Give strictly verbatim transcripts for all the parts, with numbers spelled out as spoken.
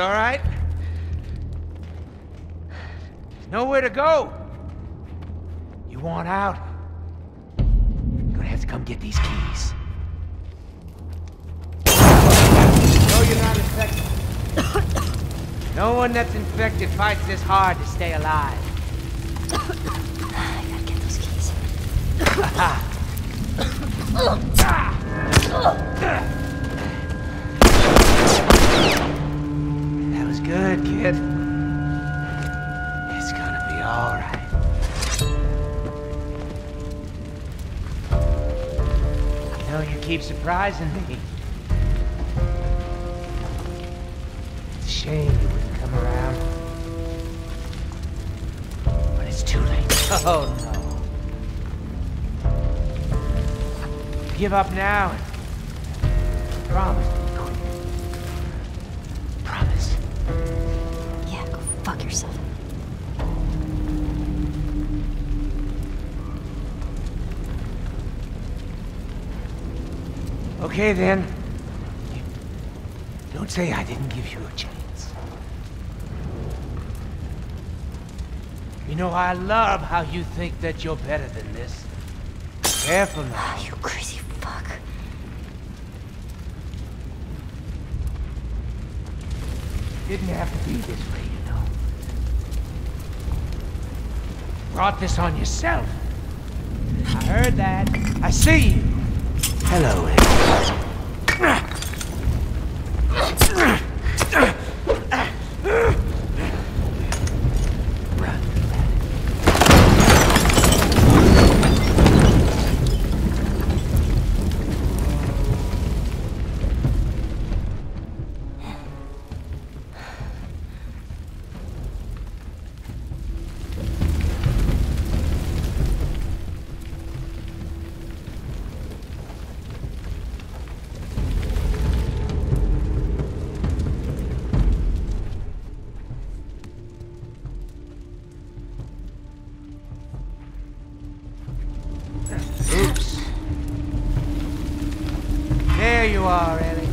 all right? There's nowhere to go. You want out? You're gonna have to come get these keys. No, you're not infected. No one that's infected fights this hard to stay alive. I gotta get those keys. That was good, kid. It's gonna be all right. You know, you keep surprising me. It's a shame you wouldn't come around. But it's too late. Oh, no. Give up now and promise to be quick. Promise. Yeah, go fuck yourself. Okay then. Don't say I didn't give you a chance. You know, I love how you think that you're better than this. Careful now. You crazy fuck. Didn't have to be this way, you know. Brought this on yourself. I heard that. I see you. Hello, Ellie. Oops. There you are, Ellie.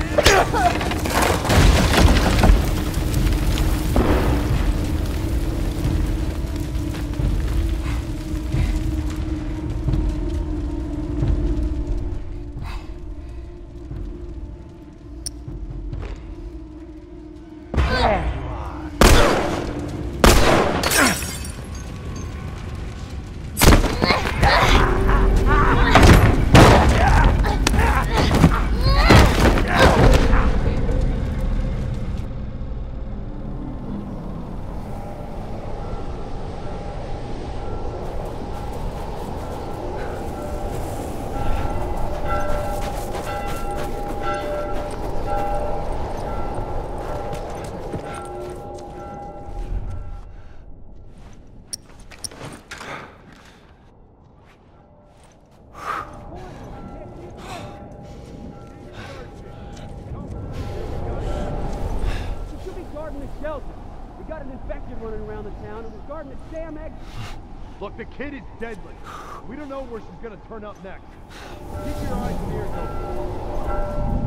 We got an infected running around the town, and we're guarding the damn exit. Look, the kid is deadly. We don't know where she's gonna turn up next. Keep your eyes and ears open.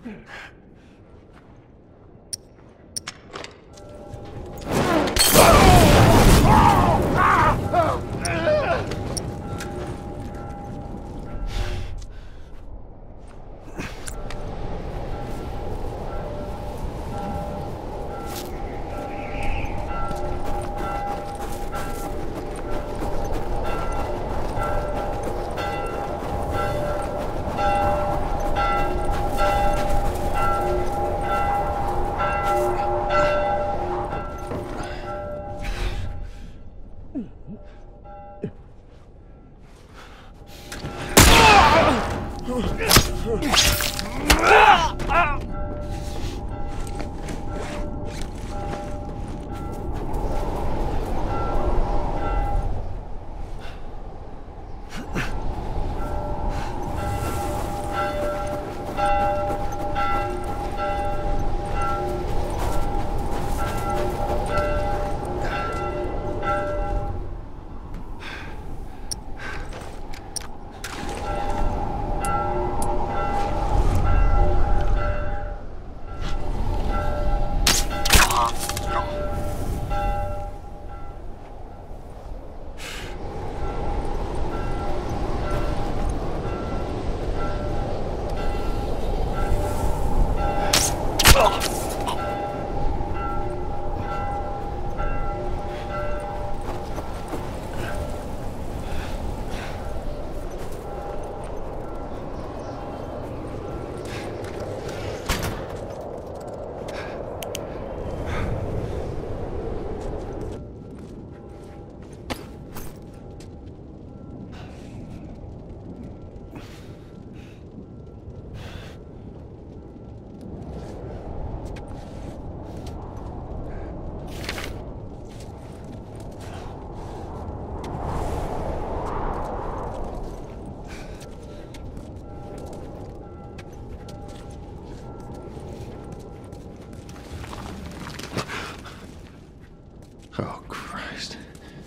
Oh, Christ.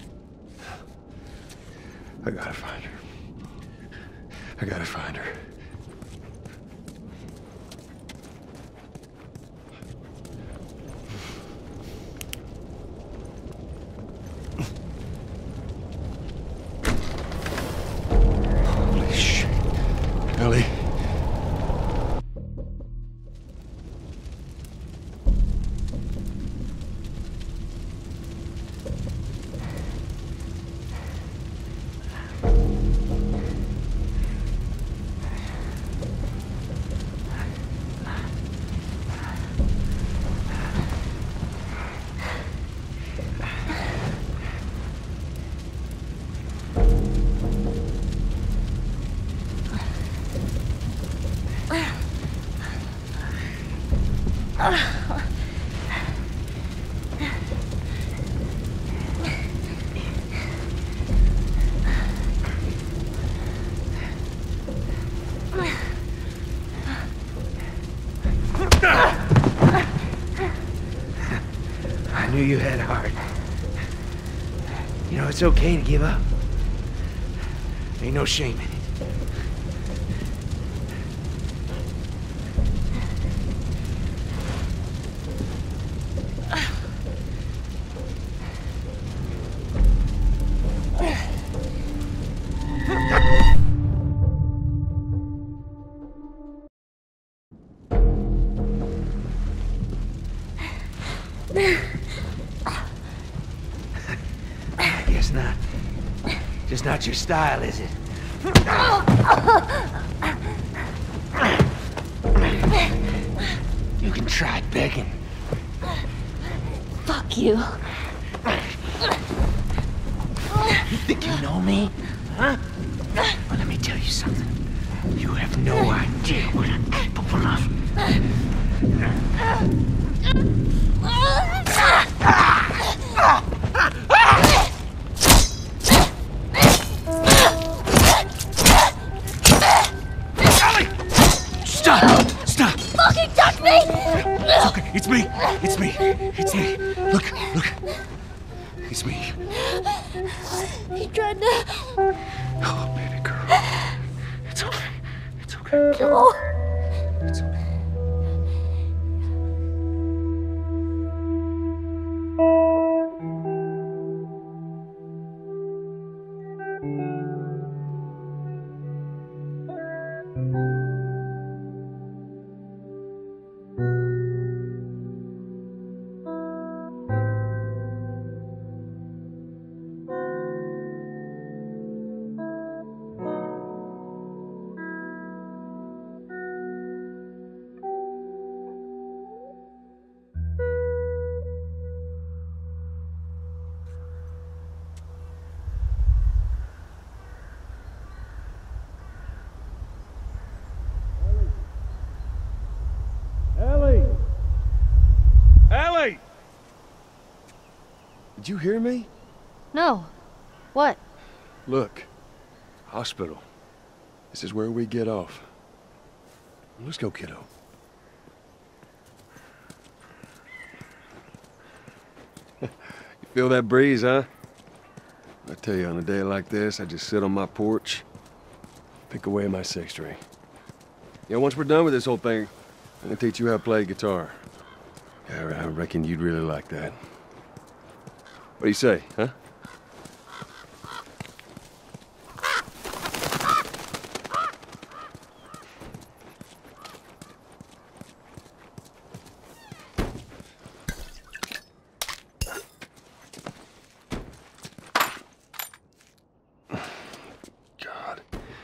I gotta find her. I gotta find her. Holy shit. Ellie. I knew you had heart. You know, it's okay to give up. Ain't no shame in it. I guess not. Just not your style, is it? You can try begging. Fuck you. You think you know me? Huh? Well, let me tell you something. You have no idea what I'm capable of. Stop! Stop! Fucking touch me! It's okay. It's me. It's me. It's me. Look, look. It's me. He tried to... Oh, baby girl. It's okay. It's okay. No. It's okay. Did you hear me? No. What? Look. Hospital. This is where we get off. Let's go, kiddo. You feel that breeze, huh? I tell you, on a day like this, I just sit on my porch, pick away at my six string. Yeah, once we're done with this whole thing, I'm gonna teach you how to play guitar. Yeah, I reckon you'd really like that. What do you say, huh? God.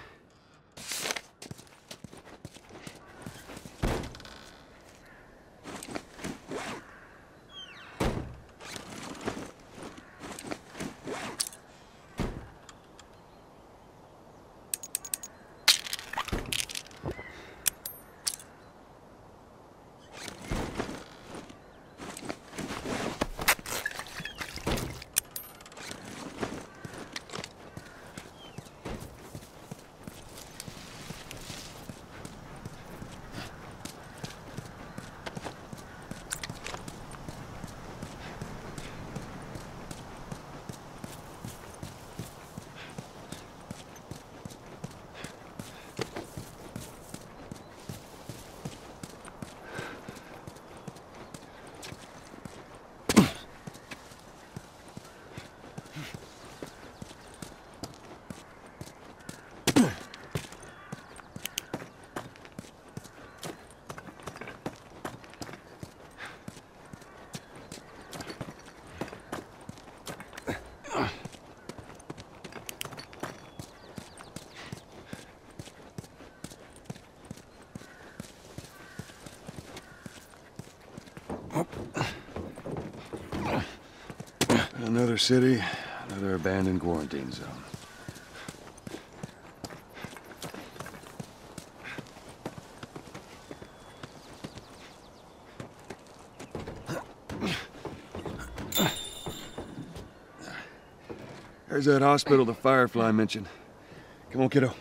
Another city, another abandoned quarantine zone. There's that hospital the Firefly mentioned. Come on, kiddo.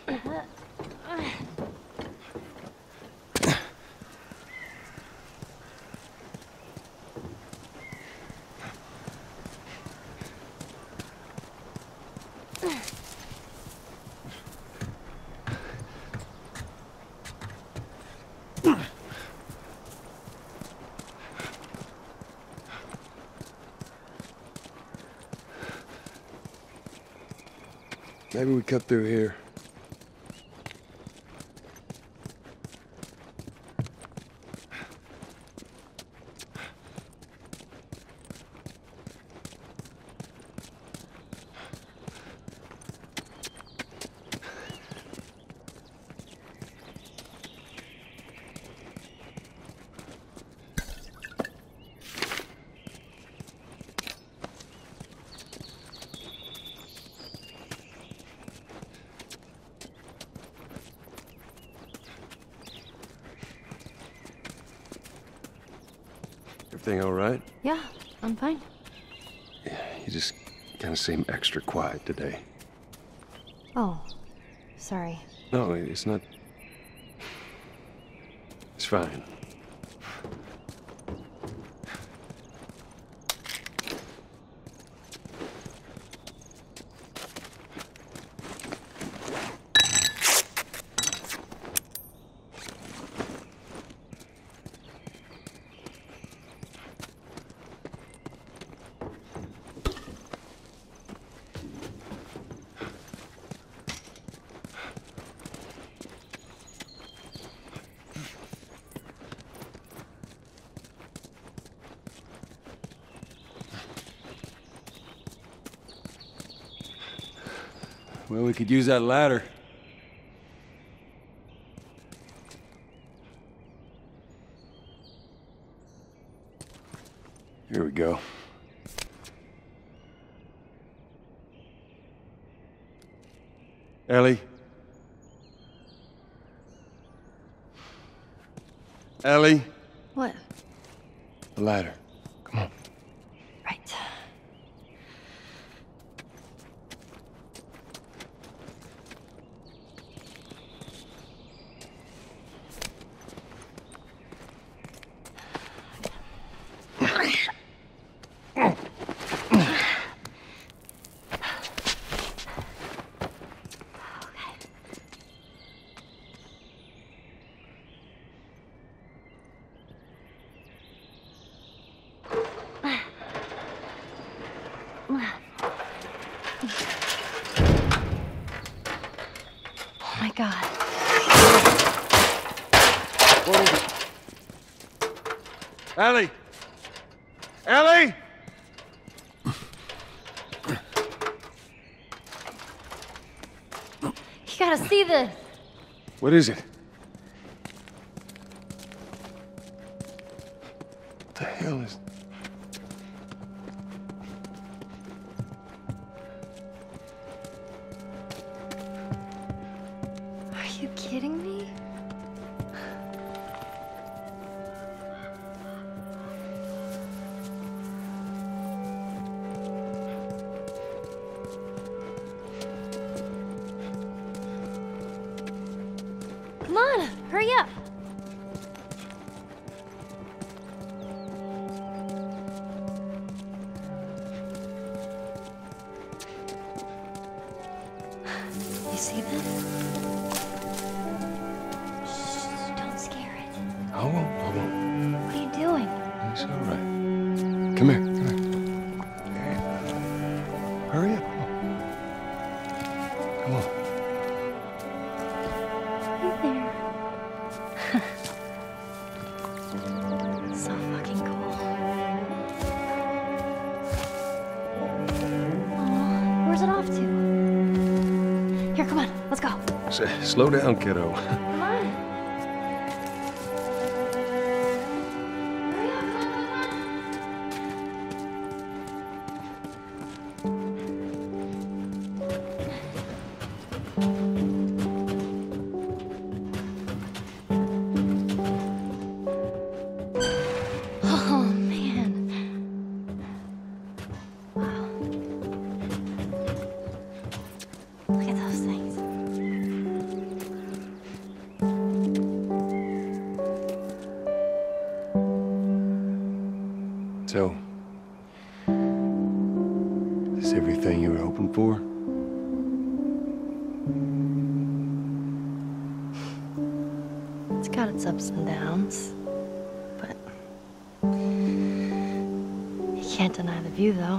Maybe we cut through here. Everything all right? Yeah, I'm fine. Yeah, you just kind of seem extra quiet today. Oh, sorry. No, it's not. It's fine. Well, we could use that ladder. Here we go. Ellie? Ellie? What? The ladder. Come on. Right. Oh my God. What is it? Ellie! Ellie! You gotta see this. What is it? What the hell is... Are you kidding me? Come on, hurry up. You see this? Shh, don't scare it. I won't, I won't. What are you doing? It's all right. Come here, come here. Hey. Hurry up. Come on. Hey there. So fucking cool. Aw, where's it off to? Here, come on, let's go. S- slow down, kiddo. Come on. Oh, man. Wow. Look at those things. So, is this everything you were hoping for? It's got its ups and downs, but you can't deny the view, though.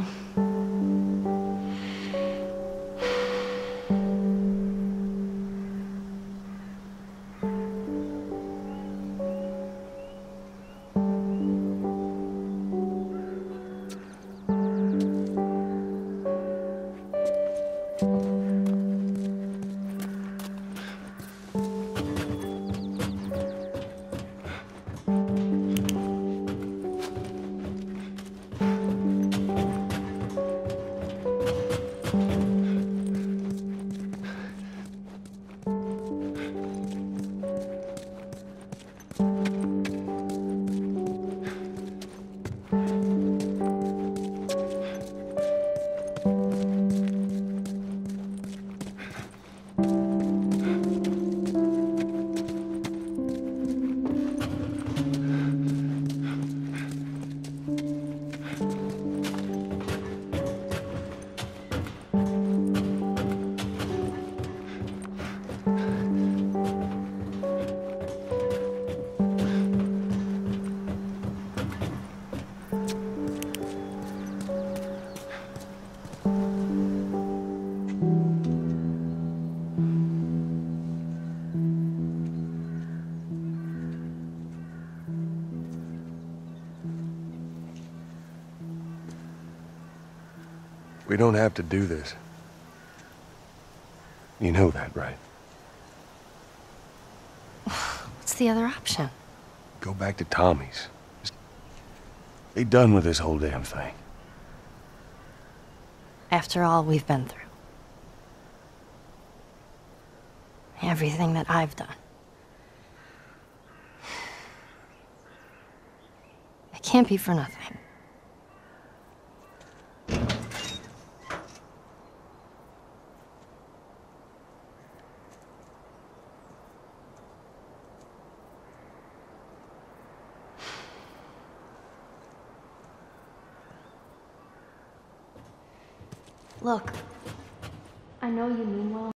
We don't have to do this. You know that, right? What's the other option? Go back to Tommy's. Just be done with this whole damn thing. After all we've been through. Everything that I've done. It can't be for nothing. Look, I know you mean well.